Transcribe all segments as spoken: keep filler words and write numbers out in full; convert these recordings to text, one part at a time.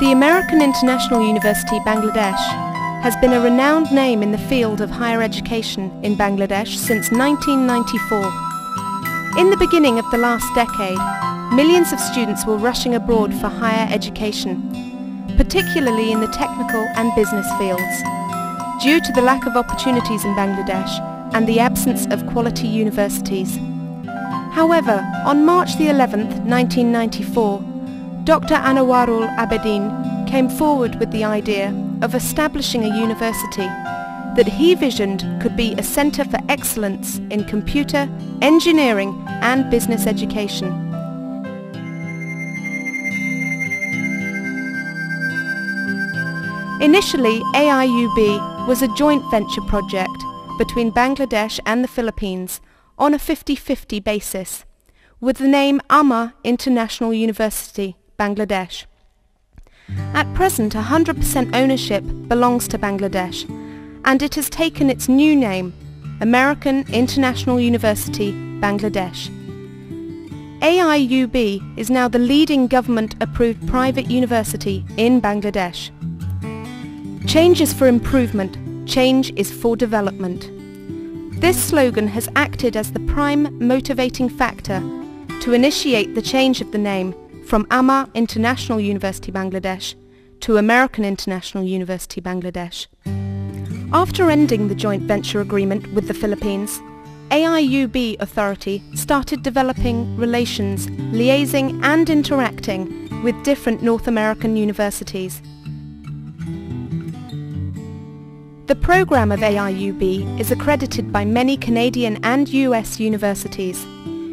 The American International University, Bangladesh, has been a renowned name in the field of higher education in Bangladesh since nineteen ninety-four. In the beginning of the last decade, millions of students were rushing abroad for higher education, particularly in the technical and business fields, due to the lack of opportunities in Bangladesh and the absence of quality universities. However, on March the eleventh, nineteen ninety-four, Doctor Anwarul Abedin came forward with the idea of establishing a university that he visioned could be a centre for excellence in computer, engineering and business education. Initially, A I U B was a joint venture project between Bangladesh and the Philippines on a fifty fifty basis, with the name Amma International University, Bangladesh. At present, one hundred percent ownership belongs to Bangladesh, and it has taken its new name, American International University, Bangladesh. A I U B is now the leading government-approved private university in Bangladesh. Change is for improvement, change is for development. This slogan has acted as the prime motivating factor to initiate the change of the name from Amma International University Bangladesh to American International University Bangladesh. After ending the joint venture agreement with the Philippines, A I U B Authority started developing relations, liaising and interacting with different North American universities. The program of A I U B is accredited by many Canadian and U S universities.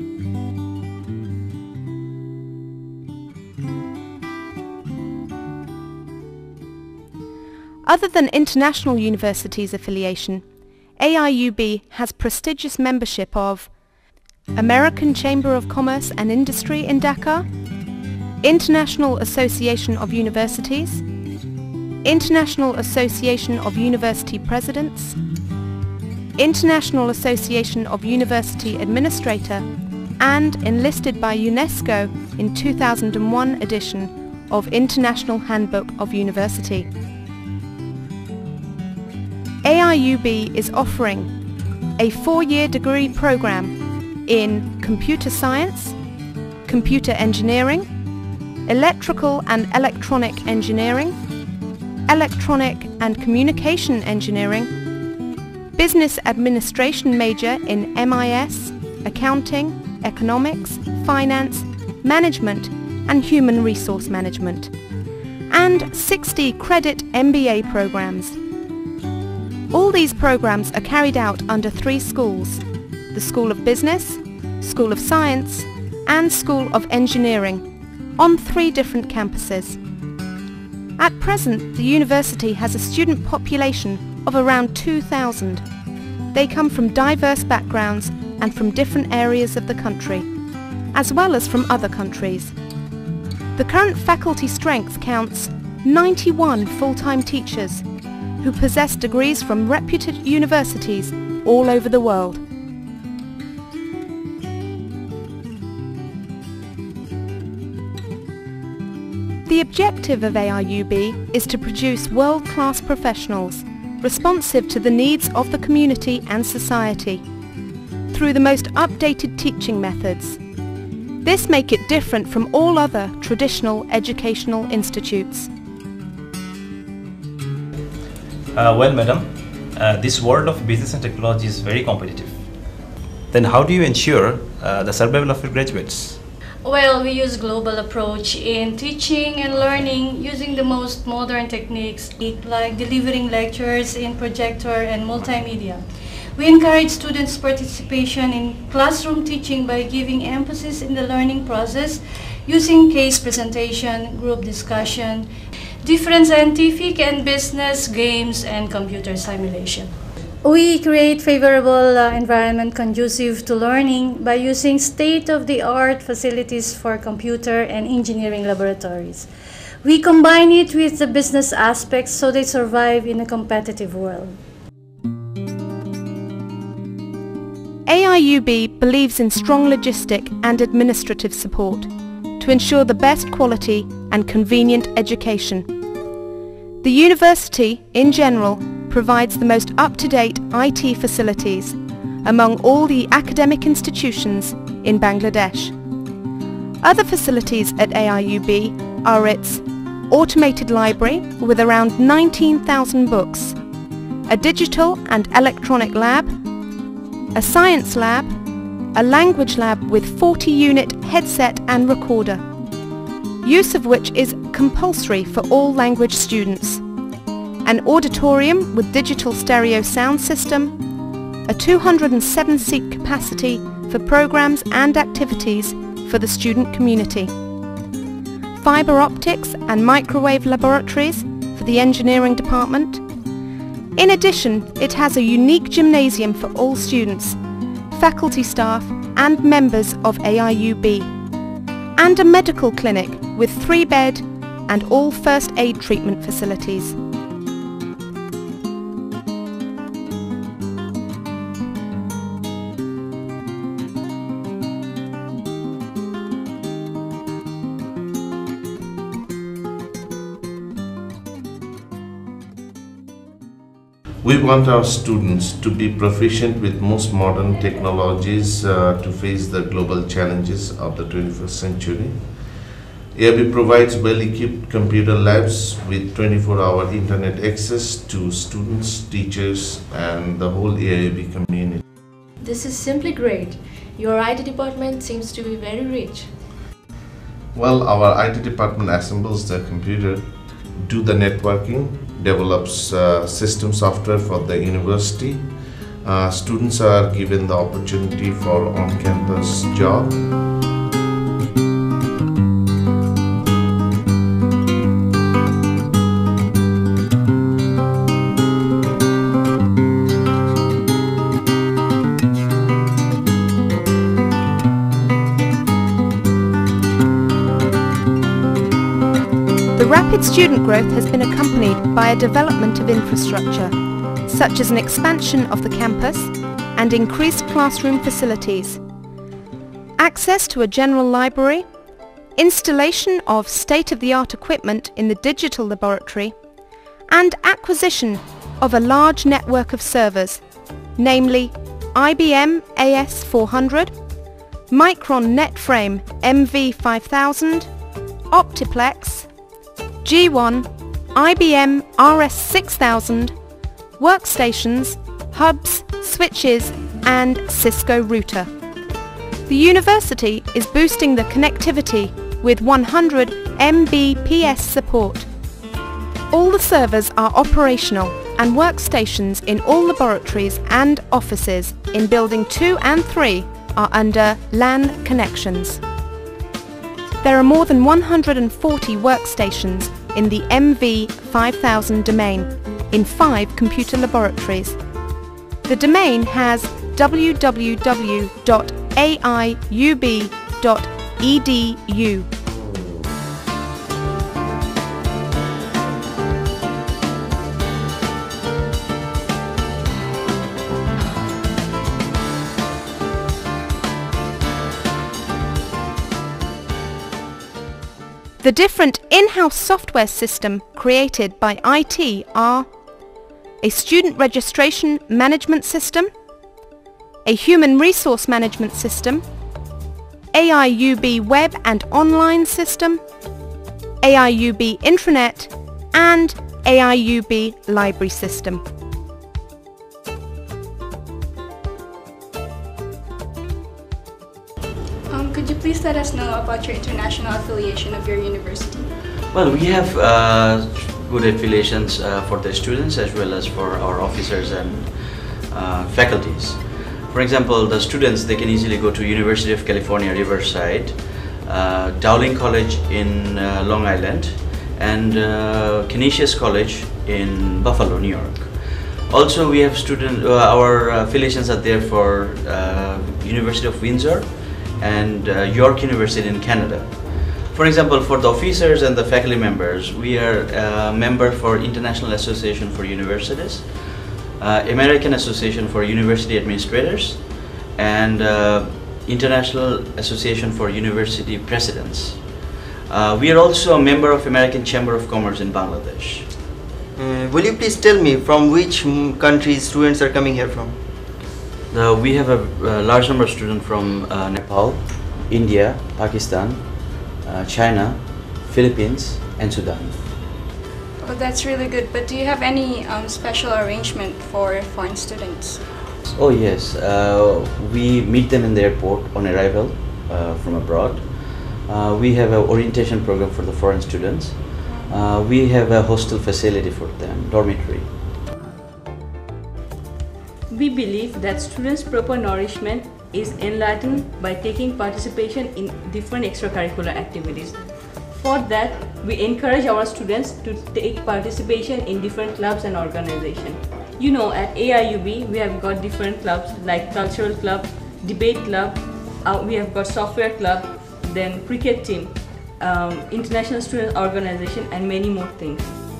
Other than international universities affiliation, A I U B has prestigious membership of American Chamber of Commerce and Industry in Dhaka, International Association of Universities, International Association of University Presidents, International Association of University Administrator, and enlisted by UNESCO in two thousand one edition of International Handbook of University. A I U B is offering a four-year degree program in computer science, computer engineering, electrical and electronic engineering, electronic and communication engineering, business administration major in M I S, accounting, economics, finance, management and human resource management, and sixty credit M B A programs. All these programs are carried out under three schools: the School of Business, School of Science and School of Engineering, on three different campuses. At present, the university has a student population of around two thousand. They come from diverse backgrounds and from different areas of the country, as well as from other countries. The current faculty strength counts ninety-one full-time teachers who possess degrees from reputed universities all over the world. The objective of A I U B is to produce world-class professionals responsive to the needs of the community and society through the most updated teaching methods. This makes it different from all other traditional educational institutes. Uh, well, madam, uh, this world of business and technology is very competitive. Then how do you ensure uh, the survival of your graduates? Well, we use global approach in teaching and learning using the most modern techniques like delivering lectures in projector and multimedia. We encourage students' participation in classroom teaching by giving emphasis in the learning process using case presentation, group discussion, different scientific and business games, and computer simulation. We create favorable uh, environment conducive to learning by using state-of-the-art facilities for computer and engineering laboratories. We combine it with the business aspects so they survive in a competitive world. A I U B believes in strong logistic and administrative support to ensure the best quality and convenient education. The university, in general, provides the most up-to-date I T facilities among all the academic institutions in Bangladesh. Other facilities at A I U B are its automated library with around nineteen thousand books, a digital and electronic lab, a science lab, a language lab with forty unit headset and recorder, use of which is compulsory for all language students, an auditorium with digital stereo sound system, a two hundred seven seat capacity for programs and activities for the student community, fibre optics and microwave laboratories for the engineering department. In addition, it has a unique gymnasium for all students, faculty staff and members of A I U B, and a medical clinic with three bed and all first aid treatment facilities. We want our students to be proficient with most modern technologies uh, to face the global challenges of the twenty-first century. A I U B provides well-equipped computer labs with twenty-four hour internet access to students, teachers, and the whole A I U B community. This is simply great. Your I T department seems to be very rich. Well, our I T department assembles the computer, do the networking, develops uh, system software for the university. Uh, students are given the opportunity for on-campus job. The rapid student growth has been accompanied by a development of infrastructure, such as an expansion of the campus and increased classroom facilities, access to a general library, installation of state-of-the-art equipment in the digital laboratory, and acquisition of a large network of servers, namely I B M A S four hundred, Micron NetFrame M V five thousand, Optiplex, G one, I B M R S six thousand, workstations, hubs, switches, and Cisco router. The university is boosting the connectivity with one hundred megabits per second support. All the servers are operational and workstations in all laboratories and offices in Building two and three are under LAN connections. There are more than one hundred forty workstations in the M V five thousand domain in five computer laboratories. The domain has w w w dot a i u b dot e d u. The different in-house software system created by I T are a student registration management system, a human resource management system, A I U B web and online system, A I U B intranet, and A I U B library system. Um, could you please let us know about your international affiliation of your university? Well, we have uh, good affiliations uh, for the students as well as for our officers and uh, faculties. For example, the students, they can easily go to University of California, Riverside, uh, Dowling College in uh, Long Island, and uh, Canisius College in Buffalo, New York. Also, we have student, uh, our affiliations are there for uh, University of Windsor and uh, York University in Canada. For example, for the officers and the faculty members, we are a member for International Association for Universities, uh, American Association for University Administrators, and uh, International Association for University Presidents. Uh, we are also a member of American Chamber of Commerce in Bangladesh. Uh, will you please tell me from which mm, countries students are coming here from? Uh, we have a, a large number of students from uh, Nepal, India, Pakistan, uh, China, Philippines, and Sudan. Well, that's really good, but do you have any um, special arrangement for foreign students? Oh yes, uh, we meet them in the airport on arrival uh, from abroad. Uh, we have an orientation program for the foreign students. Uh, we have a hostel facility for them, dormitory. We believe that students' proper nourishment is enlightened by taking participation in different extracurricular activities. For that, we encourage our students to take participation in different clubs and organizations. You know, at A I U B, we have got different clubs like cultural club, debate club, uh, we have got software club, then cricket team, um, international student organization, and many more things.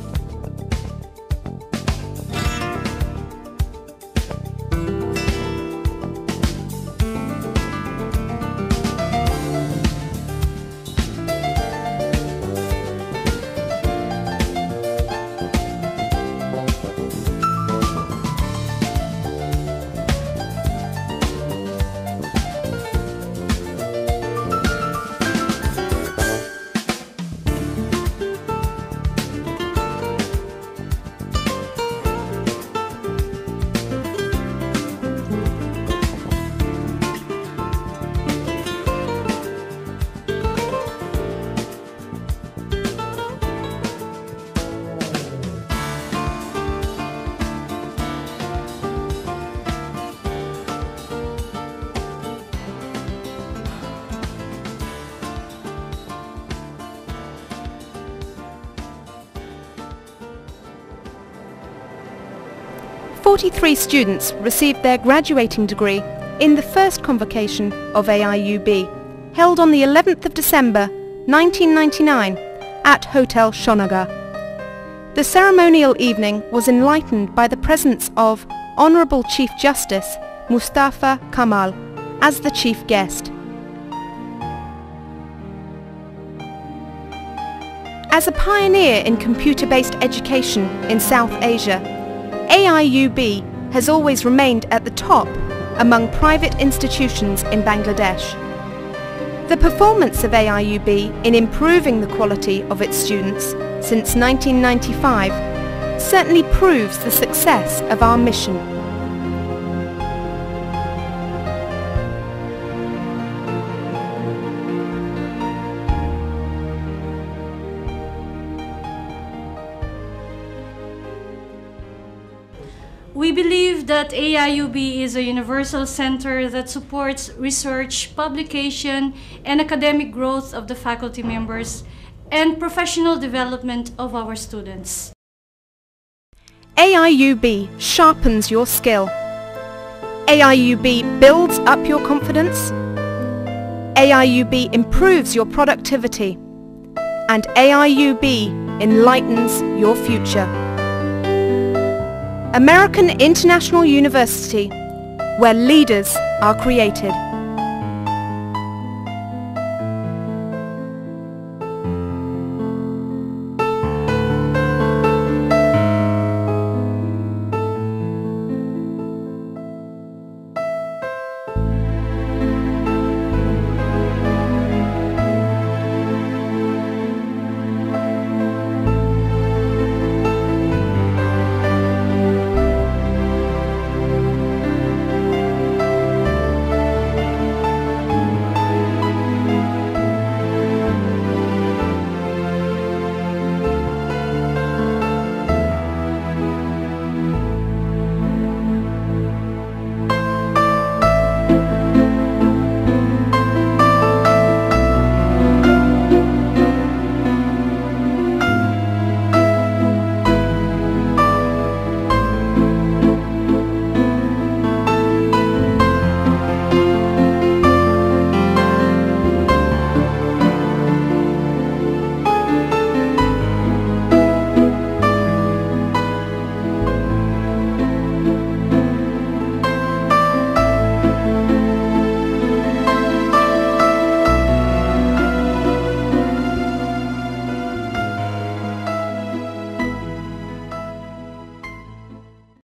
forty-three students received their graduating degree in the first convocation of A I U B, held on the eleventh of December nineteen ninety-nine at Hotel Shonaga. The ceremonial evening was enlightened by the presence of Honourable Chief Justice Mustafa Kamal as the chief guest. As a pioneer in computer-based education in South Asia, A I U B has always remained at the top among private institutions in Bangladesh. The performance of A I U B in improving the quality of its students since nineteen ninety-five certainly proves the success of our mission. We believe that A I U B is a universal center that supports research, publication, and academic growth of the faculty members and professional development of our students. A I U B sharpens your skill. A I U B builds up your confidence. A I U B improves your productivity. And A I U B enlightens your future. American International University, where leaders are created.